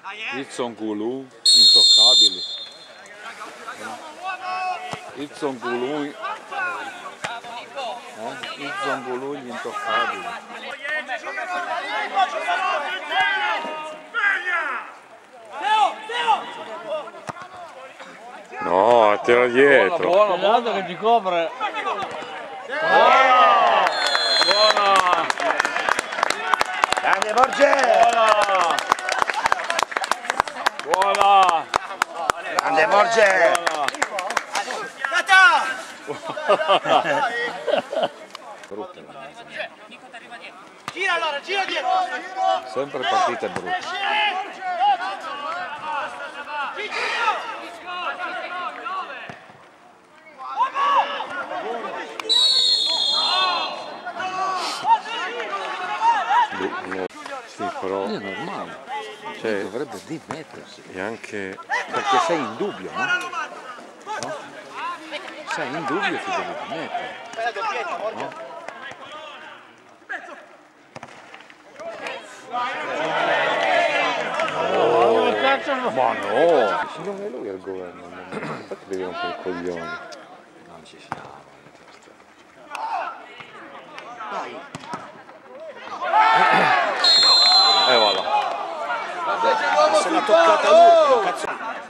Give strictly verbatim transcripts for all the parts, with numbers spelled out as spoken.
Izon Gulu, intoccabili. Izon Gulu, eh? Izon Gulu, gli intoccabili. No, tira dietro. Buono, buono che ti copre. Buona! Buona! Grande Borge! Buona! Buona! Grande Borge! Gira allora, gira dietro! Sempre partite brutte. Sì, però È normale. cioè, Dovrebbe dimettersi. è anche Perché sei in dubbio, no? No? Sei in dubbio, ti devi dimettere. No? ma no, se non è lui al governo, infatti devi rompere i coglioni. Non ci siamo. E voilà. Se l'ha toccata lui, cazzo.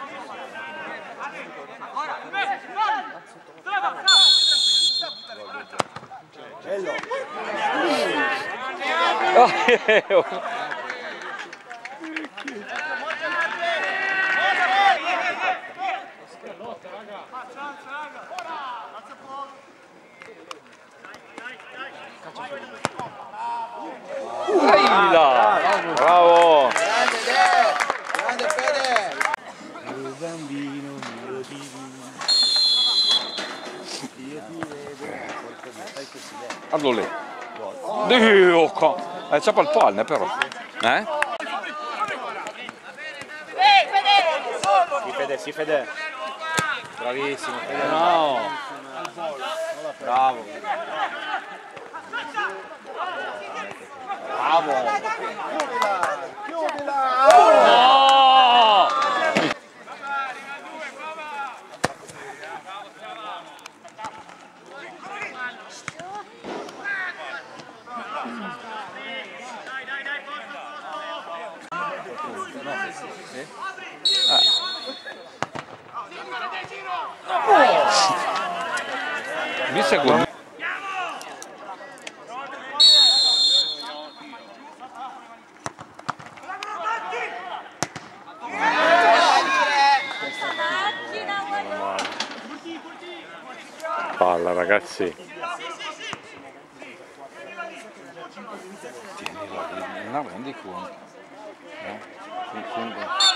Bravo! Grande Fede! Il bambino mio divino. Io ti vedo qualcosa, sai che si vede. Allora lì. Dio, co- eh, c'è il palme però. Eh? Si Fede, si Fede! Bravissimo Fede! No! Bravo! Bravo! No! Mi secondo Palla ragazzi. tieni la non rendi conto. No? Quindi-